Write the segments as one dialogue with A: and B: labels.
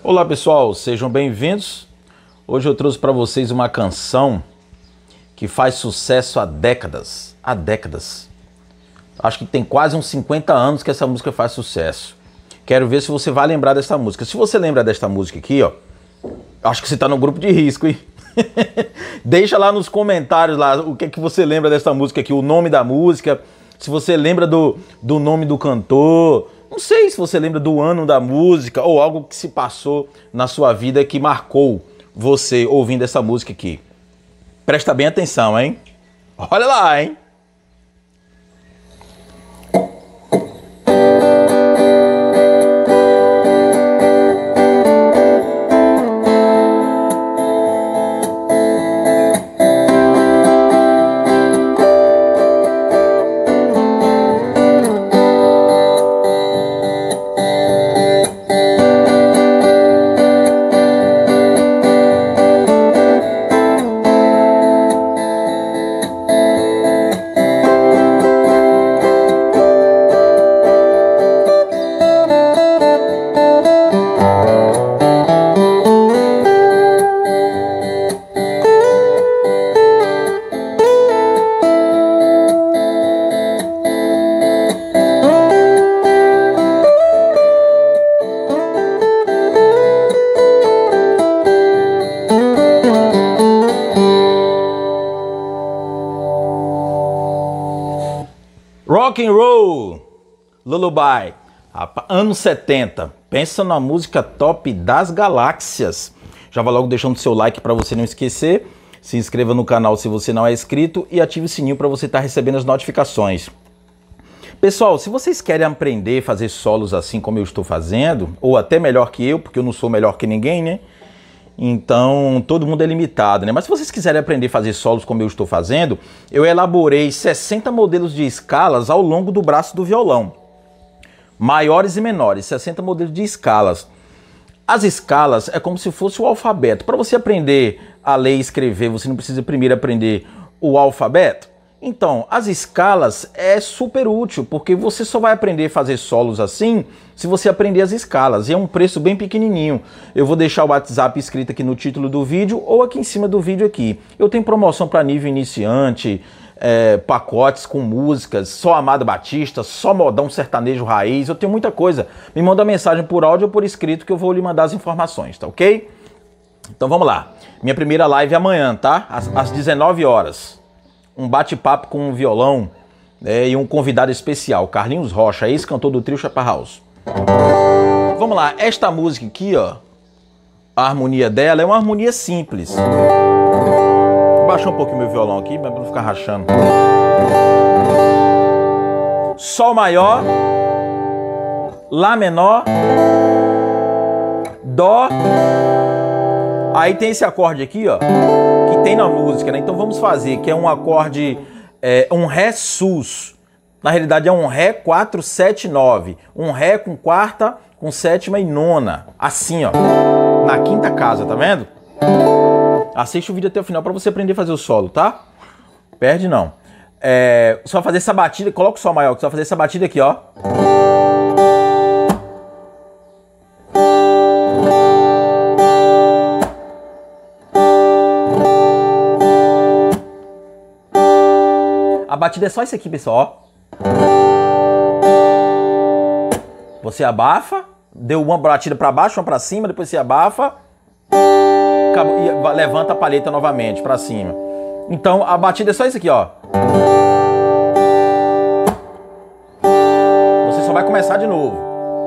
A: Olá pessoal, sejam bem-vindos. Hoje eu trouxe para vocês uma canção que faz sucesso há décadas. Há décadas. Acho que tem quase uns 50 anos que essa música faz sucesso. Quero ver se você vai lembrar dessa música. Se você lembra desta música aqui, ó, acho que você tá no grupo de risco, hein? Deixa lá nos comentários lá o que é que você lembra dessa música aqui, o nome da música, se você lembra do nome do cantor. Não sei se você lembra do ano da música ou algo que se passou na sua vida que marcou você ouvindo essa música aqui. Presta bem atenção, hein? Olha lá, hein? Rock and Roll, Lullaby, anos 70. Pensa na música top das galáxias. Já vai logo deixando seu like para você não esquecer. Se inscreva no canal se você não é inscrito e ative o sininho para você estar recebendo as notificações. Pessoal, se vocês querem aprender a fazer solos assim como eu estou fazendo, ou até melhor que eu, porque eu não sou melhor que ninguém, né? Então, todo mundo é limitado, né? Mas se vocês quiserem aprender a fazer solos como eu estou fazendo, eu elaborei 60 modelos de escalas ao longo do braço do violão. Maiores e menores, 60 modelos de escalas. As escalas é como se fosse o alfabeto. Para você aprender a ler e escrever, você não precisa primeiro aprender o alfabeto? Então, as escalas é super útil, porque você só vai aprender a fazer solos assim se você aprender as escalas. E é um preço bem pequenininho. Eu vou deixar o WhatsApp escrito aqui no título do vídeo ou aqui em cima do vídeo aqui. Eu tenho promoção para nível iniciante, pacotes com músicas, só Amado Batista, só modão sertanejo raiz. Eu tenho muita coisa. Me manda mensagem por áudio ou por escrito que eu vou lhe mandar as informações, tá ok? Então vamos lá. Minha primeira live é amanhã, tá? Às 19 horas. Um bate-papo com um violão, né, e um convidado especial, Carlinhos Rocha, ex-cantor do trio Chaparraus. Vamos lá, esta música aqui, ó, a harmonia dela é uma harmonia simples. Vou baixar um pouquinho meu violão aqui, para não ficar rachando. Sol maior, Lá menor, Dó. Aí tem esse acorde aqui, ó, que tem na música, né? Então vamos fazer, que é um acorde, um Ré sus. Na realidade é um Ré 4, 7, 9. Um Ré com quarta, com sétima e nona. Assim, ó, na quinta casa, tá vendo? Assiste o vídeo até o final para você aprender a fazer o solo, tá? Perde não. Só fazer essa batida, coloca o sol maior, que só fazer essa batida aqui, ó. A batida é só isso aqui, pessoal, ó. Você abafa, deu uma batida para baixo, uma para cima, depois você abafa, acabou, e levanta a palheta novamente para cima. Então a batida é só isso aqui, ó. Você só vai começar de novo.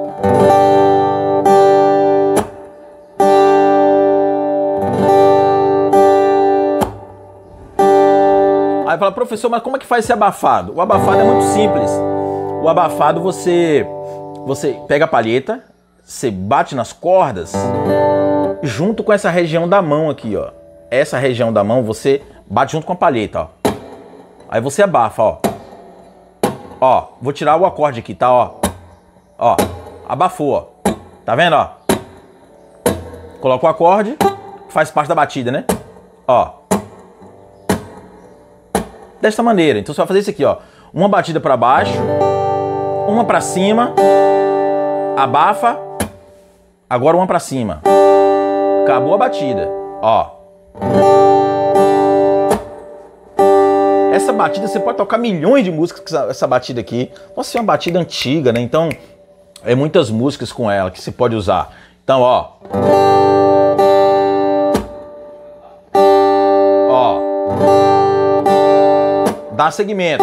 A: Aí fala, professor, mas como é que faz esse abafado? O abafado é muito simples. O abafado você pega a palheta, você bate nas cordas junto com essa região da mão aqui, ó. Essa região da mão você bate junto com a palheta, ó. Aí você abafa, ó. Ó, vou tirar o acorde aqui, tá, ó. Ó, abafou, ó. Tá vendo, ó? Coloca o acorde, faz parte da batida, né? Ó. Desta maneira. Então você vai fazer isso aqui, ó. Uma batida para baixo, uma para cima, abafa, Agora uma pra cima. Acabou a batida. Ó. Essa batida você pode tocar milhões de músicas com essa batida aqui. Nossa, é uma batida antiga, né? Então, é muitas músicas com ela que você pode usar. Então, ó. Ó. Dá segmento.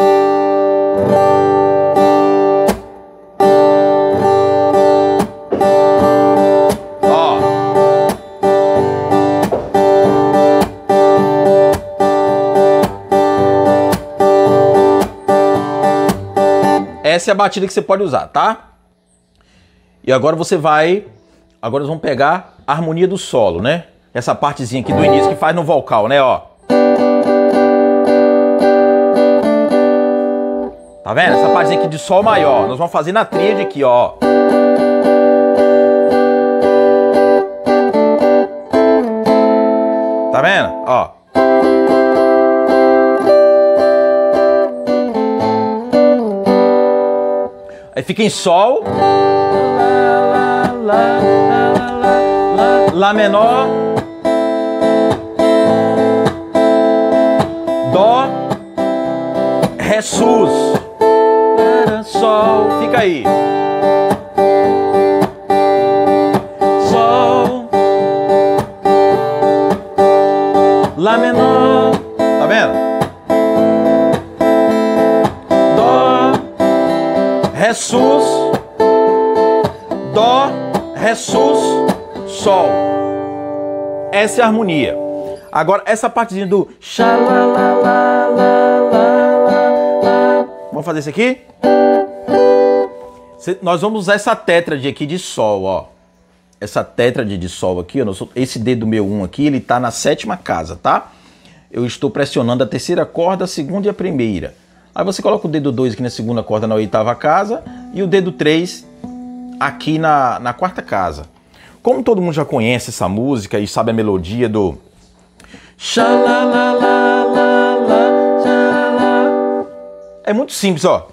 A: Ó. Essa é a batida que você pode usar, tá? E agora você vai... Agora nós vamos pegar a harmonia do solo, né? Essa partezinha aqui do início que faz no vocal, né? Ó. Tá vendo? Essa partezinha aqui de sol maior. Nós vamos fazer na tríade aqui, ó. Tá vendo? Ó. Aí fica em sol. Lá menor. Dó. Ré sus. Sol. Fica aí. Sol. Lá menor. Tá vendo? Dó. Ré sus. Dó. Ré sus. Sol. Essa é a harmonia. Agora, essa partezinha do vamos fazer isso aqui? Nós vamos usar essa tétrade aqui de sol, ó. Essa tétrade de sol aqui, ó, esse dedo meu 1 aqui, ele tá na 7ª casa, tá? Eu estou pressionando a 3ª corda, a 2ª e a 1ª. Aí você coloca o dedo 2 aqui na 2ª corda, na 8ª casa, e o dedo 3 aqui na 4ª casa. Como todo mundo já conhece essa música e sabe a melodia do é muito simples, ó.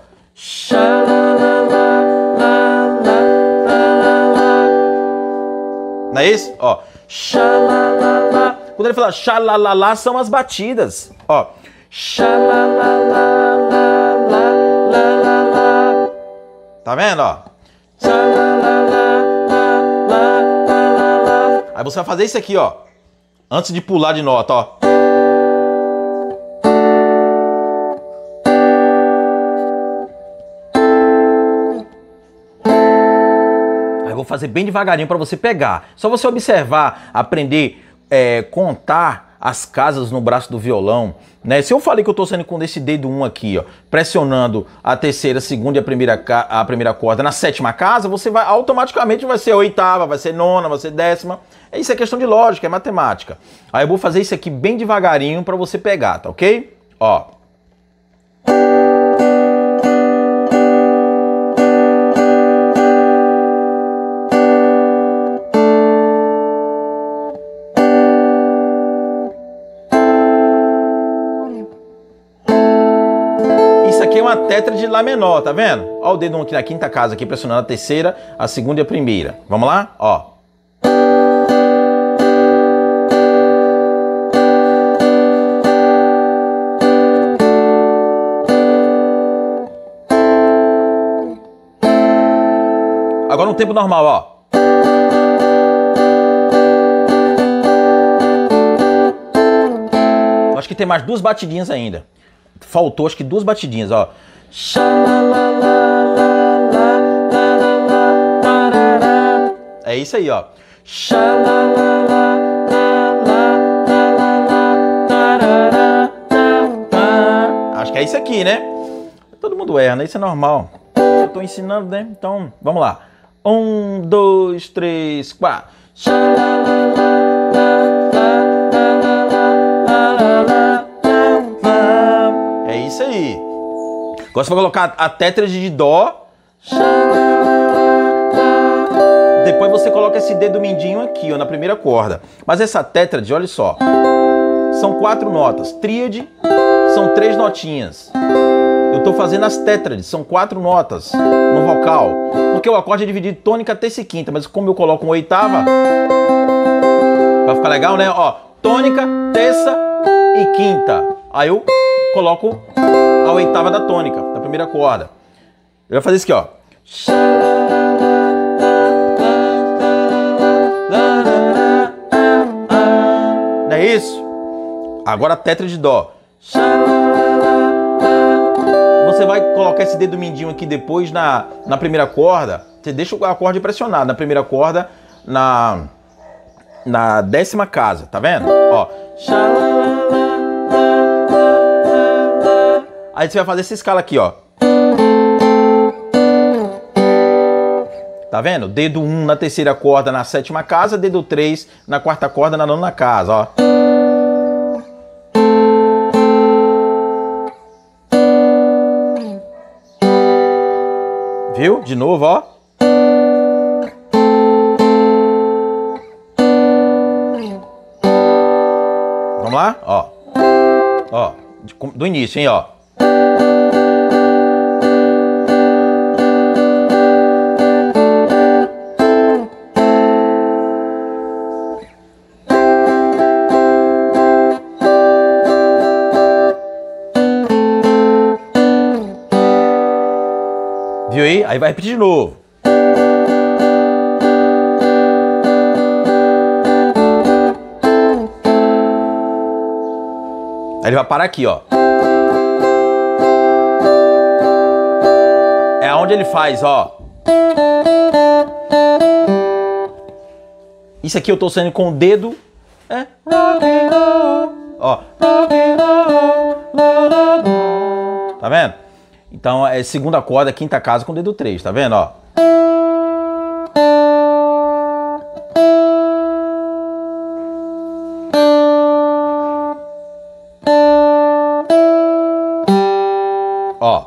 A: Não é isso? Ó. Quando ele fala xalalala, são as batidas. Ó. Tá vendo, ó? Aí você vai fazer isso aqui, ó. Antes de pular de nota, ó. Aí eu vou fazer bem devagarinho para você pegar. Só você observar, aprender, contar as casas no braço do violão, né? Se eu falei que eu tô saindo com esse dedo 1 aqui, ó, pressionando a 3ª, 2ª e a primeira corda na 7ª casa, você vai automaticamente vai ser a 8ª, vai ser 9ª, vai ser 10ª. Isso é questão de lógica, é matemática. Aí eu vou fazer isso aqui bem devagarinho para você pegar, tá ok? Ó. Uma tétrade de Lá menor, tá vendo? Ó o dedo aqui na 5ª casa, aqui pressionando a 3ª, a 2ª e a 1ª. Vamos lá? Ó. Agora no tempo normal, ó. Acho que tem mais 2 batidinhas ainda. Faltou acho que 2 batidinhas, ó. É isso aí, ó. Acho que é isso aqui, né? Todo mundo erra, né? Isso é normal. Eu tô ensinando, né? Então, vamos lá. 1, 2, 3, 4. É isso aí. Agora você vai colocar a tétrade de dó. Depois você coloca esse dedo mindinho aqui, ó, na primeira corda. Mas essa tétrade, olha só. São 4 notas. Tríade são 3 notinhas. Eu eu tô fazendo as tétrades, são 4 notas no vocal. Porque o acorde é dividido em tônica, terça e quinta, mas como eu coloco uma oitava, vai ficar legal, né? Ó, tônica, terça e quinta. Aí eu coloco a oitava da tônica, da primeira corda. Eu vou fazer isso aqui, ó. Não é isso? Agora a tétrade de dó. Você vai colocar esse dedo mindinho aqui depois na primeira corda. Você deixa o acorde pressionado na primeira corda, na 10ª casa, tá vendo? Ó. Aí você vai fazer essa escala aqui, ó. Tá vendo? Dedo 1 na terceira corda na 7ª casa, dedo 3 na 4ª corda na 9ª casa, ó. Viu? De novo, ó. Vamos lá? Ó. Ó. Do início, hein, ó. Viu aí? Aí vai repetir de novo. Aí ele vai parar aqui, ó. É onde ele faz, ó. Isso aqui eu tô saindo com o dedo. É. Ó. Tá vendo? Então é segunda corda, 5ª casa com o dedo 3, tá vendo, ó? Ó.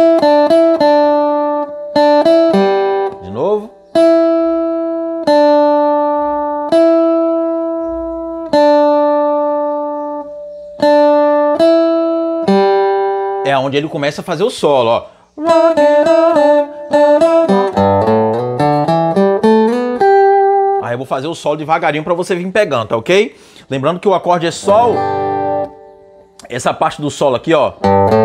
A: De novo. É onde ele começa a fazer o solo, ó. Aí eu vou fazer o solo devagarinho pra você vir pegando, tá ok? Lembrando que o acorde é sol. Essa parte do solo aqui, ó.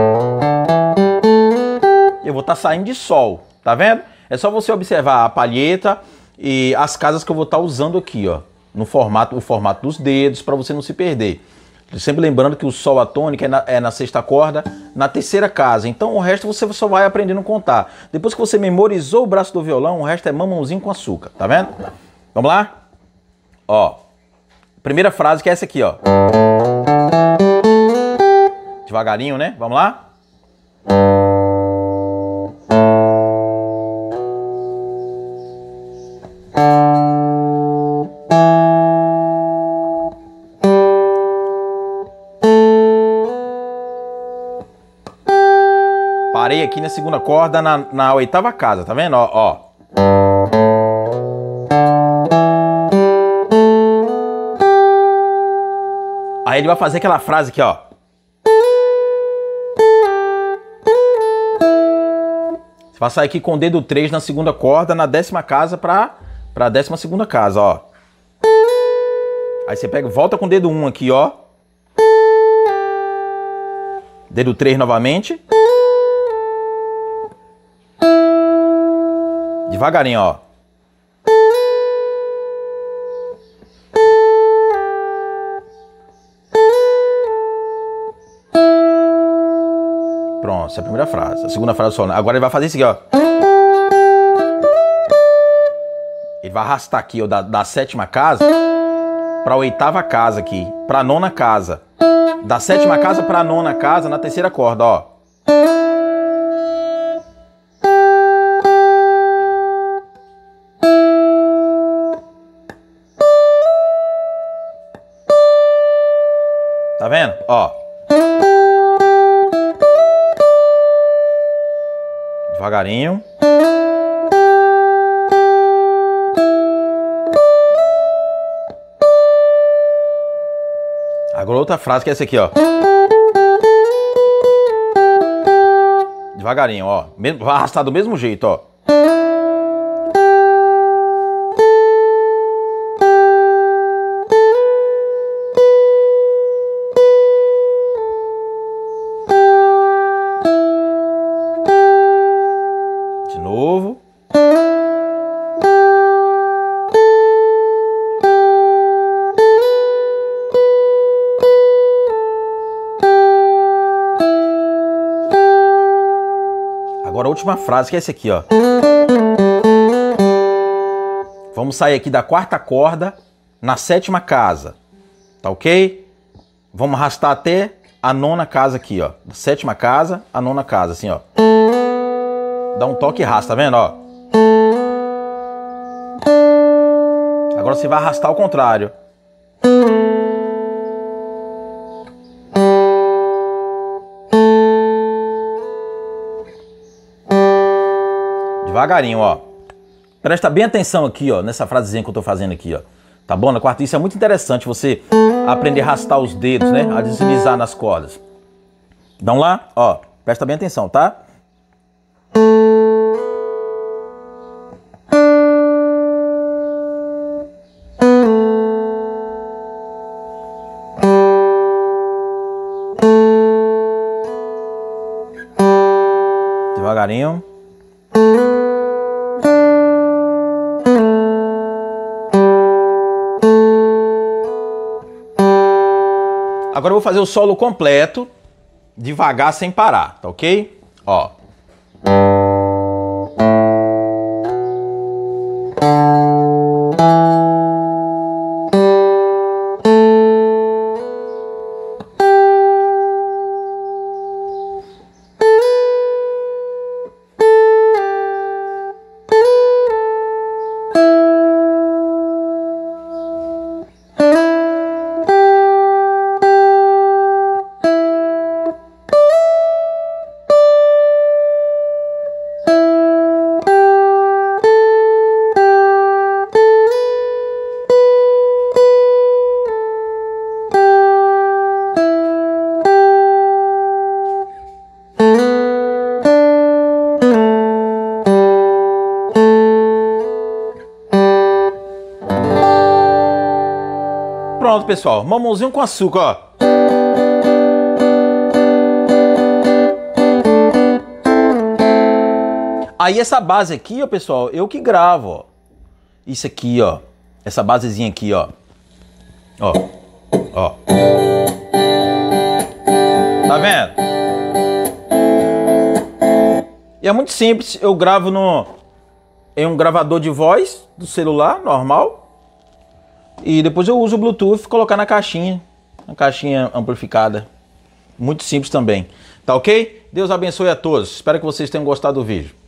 A: Eu vou estar saindo de sol, tá vendo? É só você observar a palheta e as casas que eu vou estar usando aqui, ó. No formato, o formato dos dedos, pra você não se perder. Sempre lembrando que o sol, a tônica é na 6ª corda, na 3ª casa. Então o resto você só vai aprendendo a contar. Depois que você memorizou o braço do violão, o resto é mamãozinho com açúcar, tá vendo? Vamos lá? Ó, primeira frase que é essa aqui, ó. Devagarinho, né? Vamos lá? Parei aqui na segunda corda, na 8ª casa, tá vendo? Ó, ó. Aí ele vai fazer aquela frase aqui, ó. Você vai sair aqui com o dedo 3 na segunda corda, na 10ª casa pra 12ª casa, ó. Aí você pega, volta com o dedo 1 aqui, ó. Dedo 3 novamente. Devagarinho, ó. Pronto, essa é a primeira frase. A segunda frase só. Agora ele vai fazer isso aqui, ó. Ele vai arrastar aqui, ó, da 7ª casa pra 8ª casa aqui, pra 9ª casa. Da 7ª casa pra 9ª casa na 3ª corda, ó. Tá vendo? Ó. Devagarinho. Agora outra frase que é essa aqui, ó. Devagarinho, ó. Vai arrastar do mesmo jeito, ó. De novo. Agora a última frase, que é esse aqui, ó. Vamos sair aqui da quarta corda na sétima casa, tá ok? Vamos arrastar até a nona casa aqui, ó. Da sétima casa, a nona casa, assim, ó. Dá um toque e arrasta, tá vendo, ó? Agora você vai arrastar ao contrário. Devagarinho, ó. Presta bem atenção aqui, ó, nessa frasezinha que eu tô fazendo aqui, ó. Tá bom? Na quarta, isso é muito interessante você aprender a arrastar os dedos, né? A deslizar nas cordas. Vamos lá? Ó, presta bem atenção, tá? Devagarinho. Agora eu vou fazer o solo completo, devagar, sem parar, tá ok? Ó. Pronto, pessoal. Mamãozinho com açúcar, ó. Aí essa base aqui, ó, pessoal, eu que gravo, ó. Isso aqui, ó. Essa basezinha aqui, ó. Ó. Ó. Tá vendo? E é muito simples. Eu gravo em um gravador de voz do celular, normal. E depois eu uso o Bluetooth e colocar na caixinha amplificada. Muito simples também. Tá ok? Deus abençoe a todos. Espero que vocês tenham gostado do vídeo.